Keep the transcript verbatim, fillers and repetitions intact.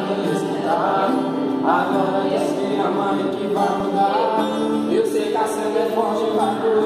me escutar. Agora diz que a mãe que vai mudar. Eu sei que a cena é forte, vai mudar.